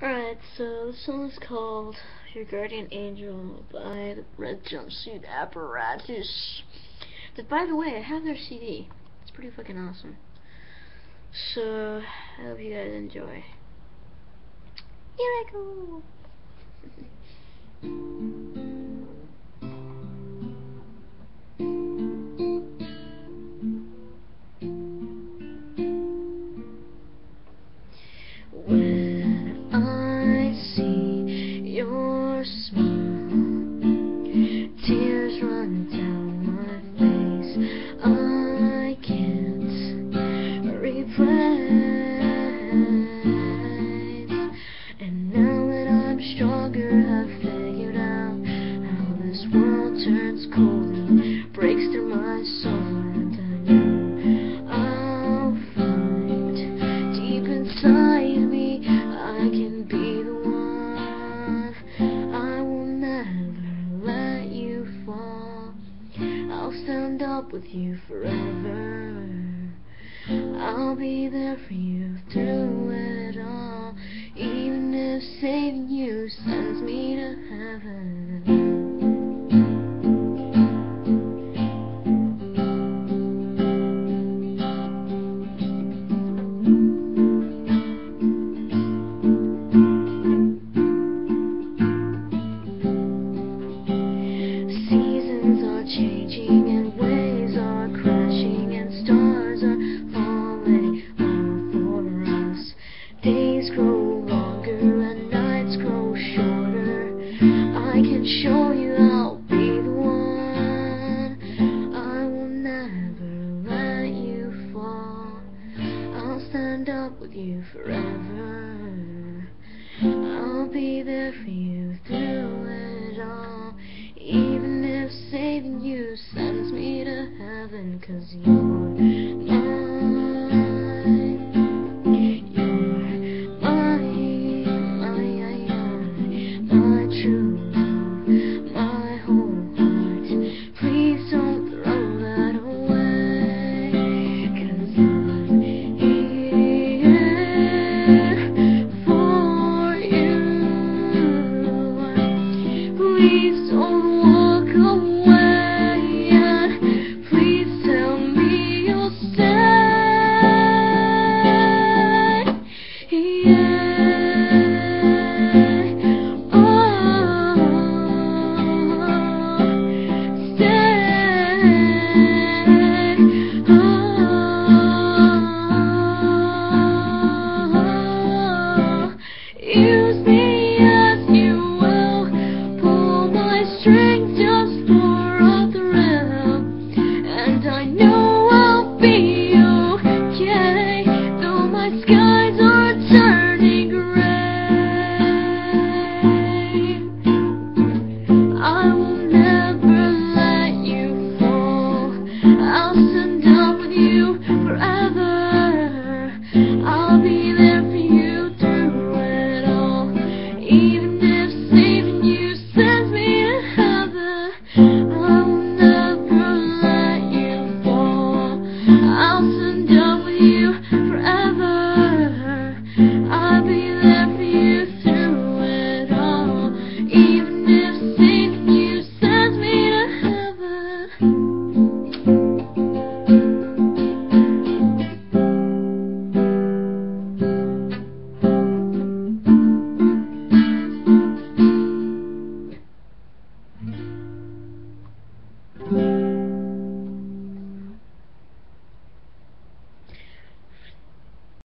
Alright, so the song is called Your Guardian Angel by the Red Jumpsuit Apparatus. But by the way, I have their CD. It's pretty fucking awesome. So, I hope you guys enjoy. Here I go! When I see your smile, tears run down my face. I can't replace. And now that I'm stronger, I've figured out how this world turns cold and breaks through my soul. And I know I'll find deep inside me I can be the one. I will never let you fall. I'll stand up with you forever. I'll be there for you through it all, even if saving you sends me to heaven. Seasons are changing and waves are crashing and stars are falling all for us. Days grow longer and nights grow shorter. I can show you I'll be the one. I will never let you fall. I'll stand up with you forever. I'll be there for you through it all, even if saving you sends me to heaven, 'cause you